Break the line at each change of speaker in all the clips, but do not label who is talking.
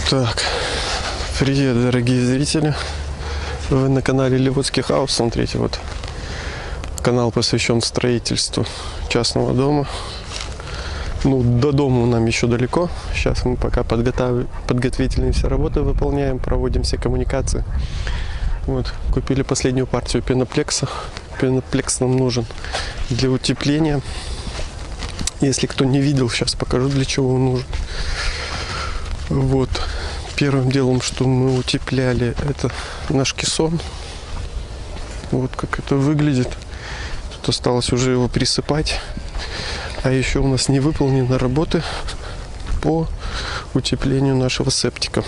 Так, привет, дорогие зрители. Вы на канале Ливудский хаус. Смотрите, вот канал посвящен строительству частного дома. Ну, до дома нам еще далеко. Сейчас мы пока подготовительные все работы выполняем, проводим все коммуникации. Вот, купили последнюю партию пеноплекса. Пеноплекс нам нужен для утепления. Если кто не видел, сейчас покажу, для чего он нужен. Вот, первым делом, что мы утепляли, это наш кессон. Вот как это выглядит. Тут осталось уже его присыпать. А еще у нас не выполнены работы по утеплению нашего септика.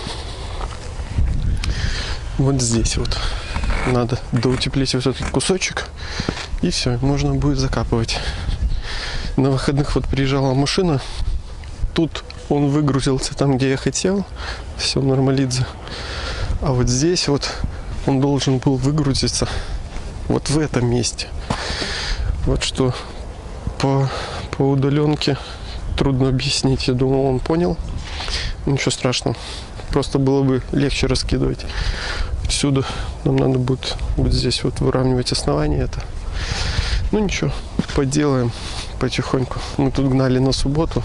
Вот здесь вот надо доутеплить вот этот кусочек, и все, можно будет закапывать. На выходных вот приезжала машина. Тут он выгрузился там, где я хотел. Все нормалидзе. А вот здесь вот он должен был выгрузиться вот в этом месте. Вот что по удаленке трудно объяснить. Я думал, он понял. Ничего страшного. Просто было бы легче раскидывать. Отсюда нам надо будет вот здесь вот выравнивать основание это. Ну ничего, поделаем потихоньку. Мы тут гнали на субботу.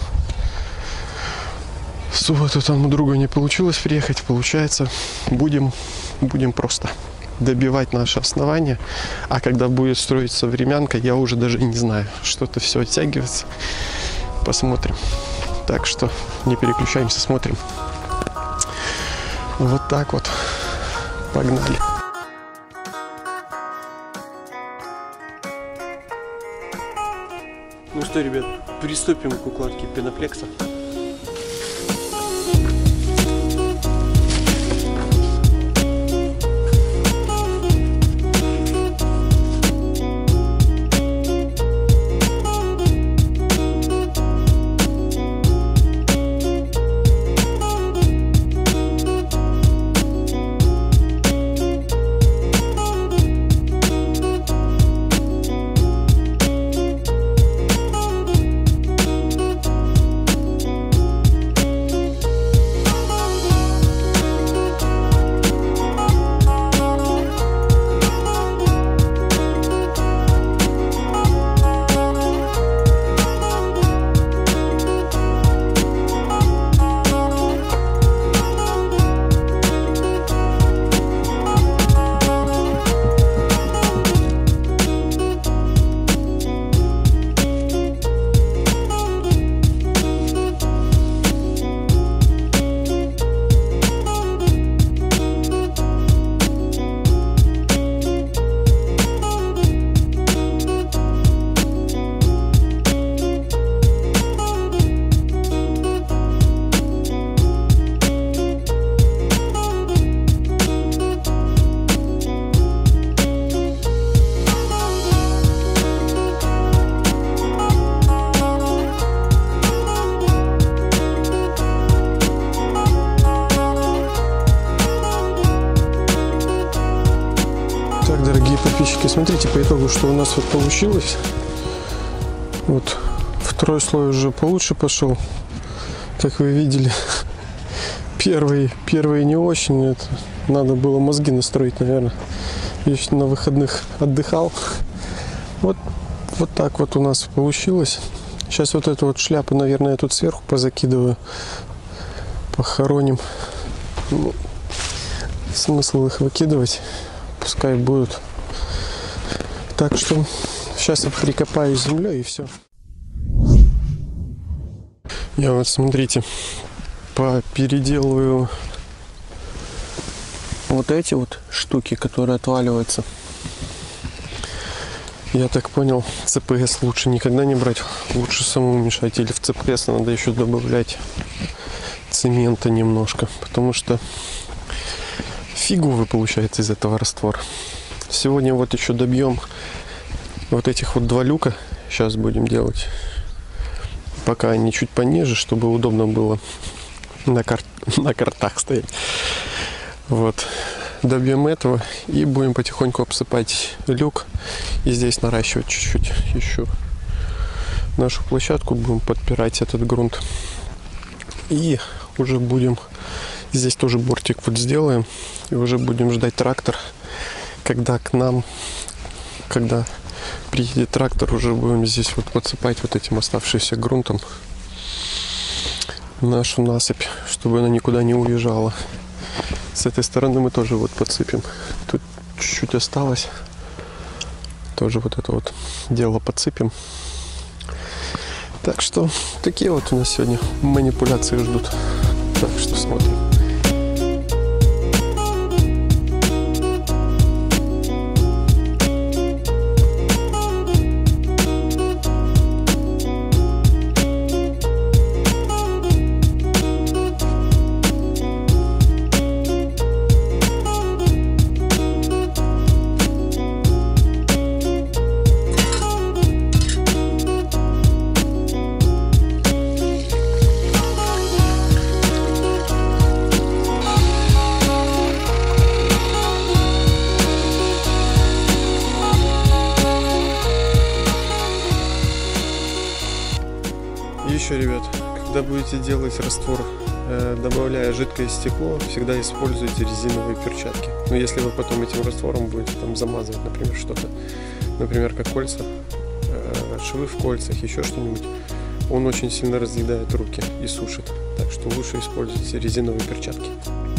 В субботу там у друга не получилось приехать. Получается, будем просто добивать наше основание. А когда будет строиться времянка, я уже даже не знаю. Что-то все оттягивается. Посмотрим. Так что не переключаемся, смотрим. Вот так вот. Погнали. Ну что, ребят, приступим к укладке пеноплекса. Дорогие подписчики, смотрите по итогу, что у нас вот получилось. Вот второй слой уже получше пошел, как вы видели. Первый не очень. Это надо было мозги настроить, наверное. Я еще на выходных отдыхал. Вот так вот у нас получилось. Сейчас вот эту вот шляпу, наверное, я тут сверху позакидываю, похороним. Ну, смысл их выкидывать. Пускай будут. Так что сейчас я прикопаю землей и все. Я вот, смотрите, переделываю вот эти вот штуки, которые отваливаются. Я так понял, ЦПС лучше никогда не брать. Лучше самому мешать. Или в ЦПС надо еще добавлять цемента немножко. Потому что фиговый получается из этого раствора. Сегодня вот еще добьем вот этих вот два люка. Сейчас будем делать. Пока они чуть пониже, чтобы удобно было на картах стоять. Вот. Добьем этого и будем потихоньку обсыпать люк. И здесь наращивать чуть-чуть еще нашу площадку. Будем подпирать этот грунт. И уже будем Здесь тоже бортик вот сделаем. И уже будем ждать трактор. Когда к нам, когда приедет трактор, уже будем здесь вот подсыпать вот этим оставшимся грунтом нашу насыпь, чтобы она никуда не уезжала. С этой стороны мы тоже вот подсыпем. Тут чуть-чуть осталось. Тоже вот это вот дело подсыпем. Так что такие вот у нас сегодня манипуляции ждут. Так что смотрим. Еще, ребят, когда будете делать раствор, добавляя жидкое стекло, всегда используйте резиновые перчатки. Но если вы потом этим раствором будете там замазывать, например, что-то, например, как кольца, швы в кольцах, еще что-нибудь, он очень сильно разъедает руки и сушит. Так что лучше используйте резиновые перчатки.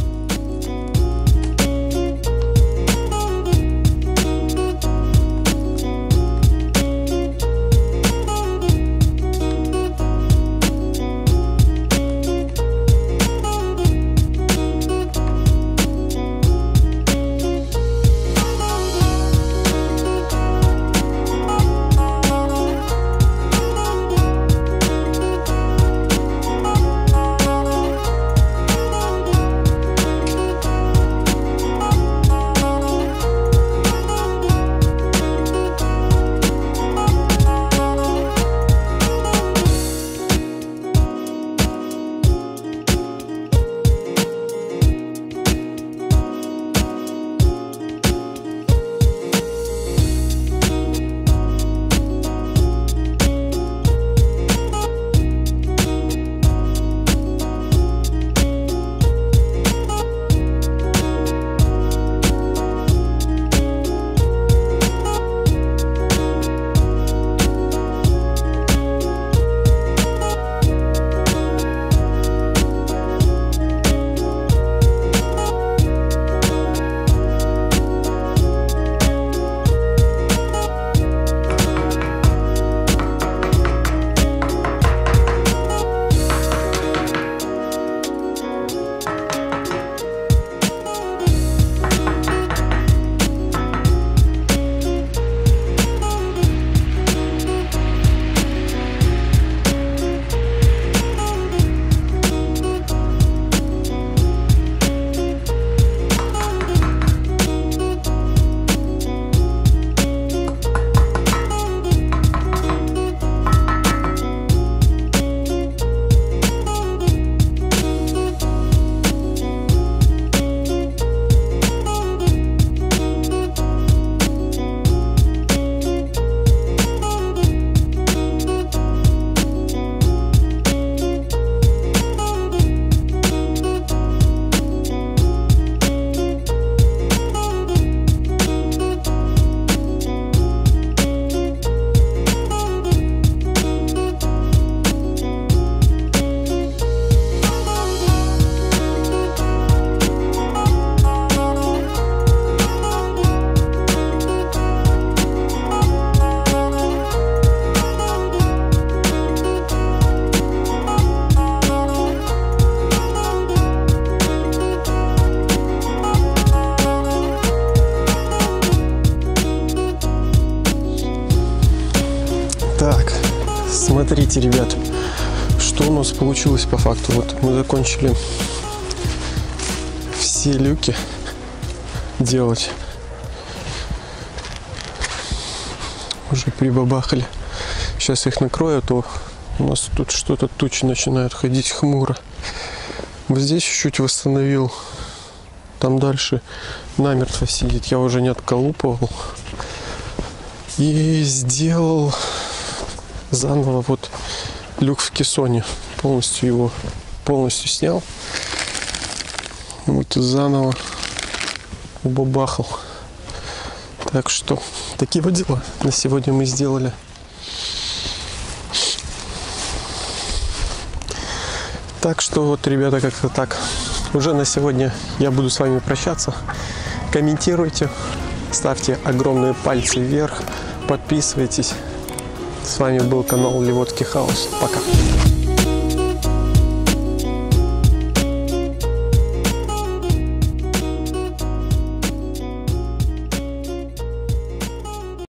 Смотрите, ребят, что у нас получилось по факту. Вот мы закончили все люки делать. Уже прибабахали. Сейчас их накрою, а то у нас тут что-то тучи начинают ходить хмуро. Вот здесь чуть-чуть восстановил. Там дальше намертво сидит. Я уже не отколупывал. И сделал заново вот люк в кессоне. Полностью его снял. Вот и заново убабахал. Так что такие вот дела на сегодня мы сделали. Так что вот, ребята, как-то так. Уже на сегодня я буду с вами прощаться. Комментируйте, ставьте огромные пальцы вверх, подписывайтесь. С вами был канал Ливотский Хаус. Пока.